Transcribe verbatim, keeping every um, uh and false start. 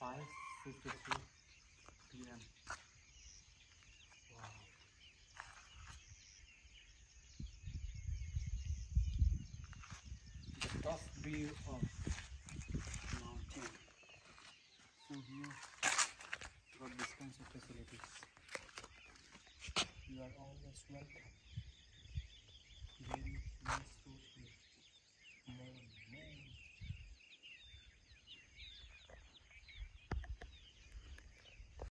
five fifty-three p m Wow. The top view of mountain. So here got this kinds of facilities. You are always welcome.